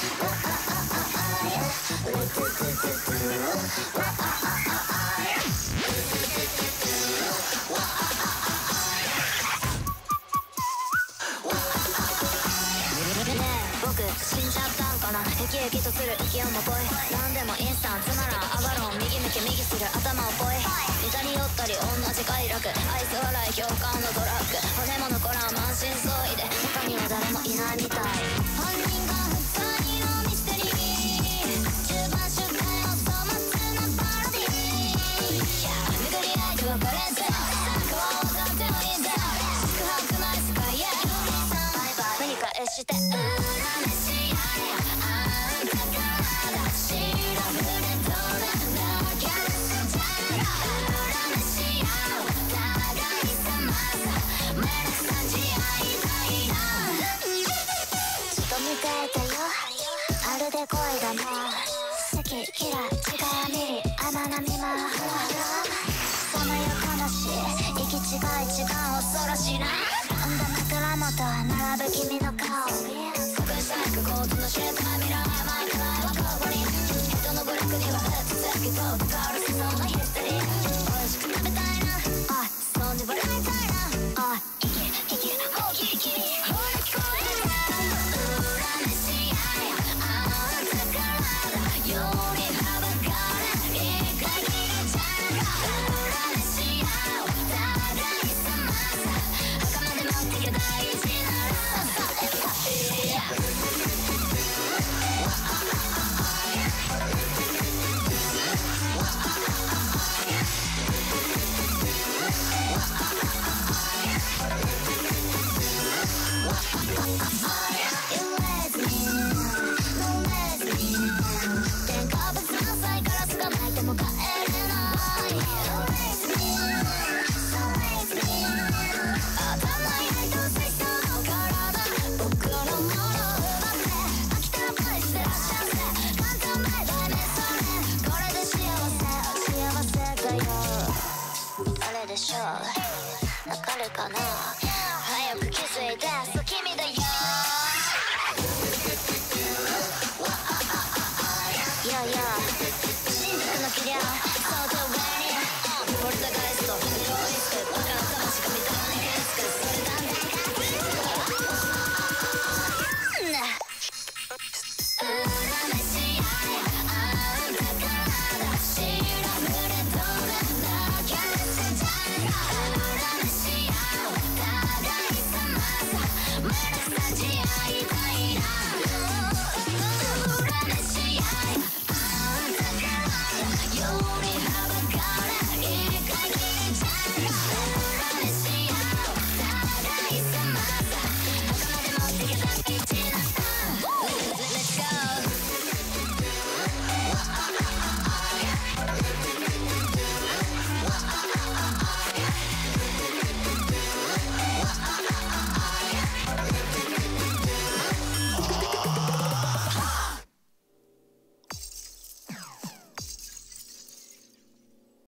僕死んじゃったんかな。生き生きとする息をもぽい。何でもインスタンつまらんアバロン。右向き右する頭をぽい。似たり寄ったり同じ快楽。愛想笑い共感のドラッグ。骨も残らん満身創痍で他には誰もいないみたい。犯人が普通にのミステリー。中盤出典を粗末なパロディー。巡り合いと別れず顔を立てもいいぜ。宿泊ナイスかイエー繰り返して恨めし合いあんたからだ。シラフでどれだけじゃら恨めし合う互い様さ。めんどくさじ合いたいな。ずっと見ていたよまるで恋だな。好き嫌い違い見り甘なみまふらふら。さまよ悲しい行き違い時間恐ろしいな。んだ枕元並ぶ君の顔。隠したい過去との知れた未来前からはここに。人のブラックにはうつつきと変わる世相のヒステリー。美味しく食べたいなあそんで笑いたいなあ。生き生きほうきりきりほら聞こえる。恨めし合いあんたからだよりはばかれいかにじゃが恨めし合う互い様さ。墓まで持ってけ大事ならさえたいや。添加物のサイガラスがないても帰れない。頭焼いた水槽の体僕のものを奪って飽きたらパリしてらっしゃって簡単な題名それこれで幸せだよ。あれでしょわかるかな。早く気づいてそう君だよ。いやいや真実のキリャーそうで